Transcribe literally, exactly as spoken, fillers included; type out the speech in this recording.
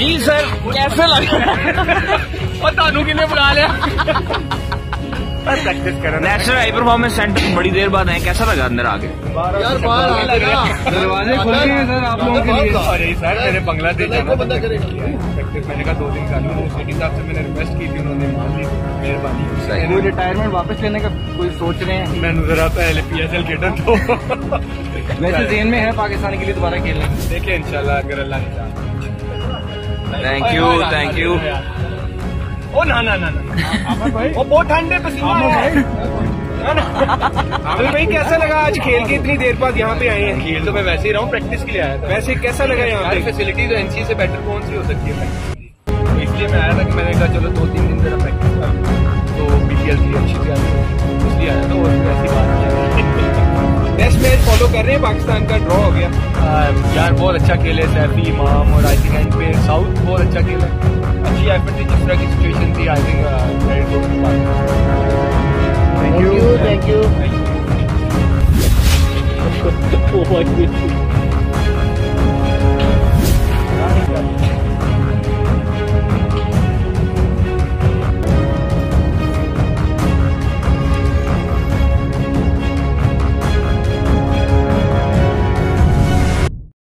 जी sir कैसे लगा और तानू किन्ने बुला लिया। प्रैक्टिस करो। नेशनल हाई परफॉर्मेंस सेंटर बड़ी देर बाद आए, कैसा लगा अंदर आके? यार बाहर लग रहा दरवाजे खुल गए हैं सर आप लोगों के लिए। अरे सर मैंने बांग्लादेश जाना बंदा करेगा प्रैक्टिस, मैंने कहा दो दिन कर लूँ। सिटी साहब से मैंने रिक्वेस्ट की थी, उन्होंने मान ली, मेहरबानी। कोई रिटायरमेंट वापस लेने का कोई सोच रहे हैं? मैं जरा पहले पी एस एल खेला तो वैसे जेन में है पाकिस्तान के लिए दोबारा खेलने। देखिए इंशाल्लाह अगर अल्लाह ने चाहा। Thank you thank you. ओ ना ना ना ना वो बहुत ठंडे पसीना है। अभी भाई कैसा लगा आज खेल के इतनी देर बाद यहाँ पे आए हैं? खेल तो मैं वैसे ही रहा हूँ, प्रैक्टिस के लिए आया था। वैसे कैसा लगा यहाँ पे? फैसिलिटी तो एनसी से बेटर कौन सी हो सकती है प्रैक्टिस की, तो इसलिए मैं आया था कि मैंने कहा चलो दो तीन दिन जरा प्रैक्टिस कर तो बीपीएल की अच्छी तैयारी इसलिए आया था। और ऐसी बात टेस्ट मैच फॉलो कर रहे हैं, पाकिस्तान का ड्रॉ हो गया यार। बहुत अच्छा खेले सैफी इमाम और आई थिंक एंड पे साउथ बहुत अच्छा खेला, अच्छी एफर्ट थी। जिस तरह की सिचुएशन थी I think very good. Thank you thank you thank you.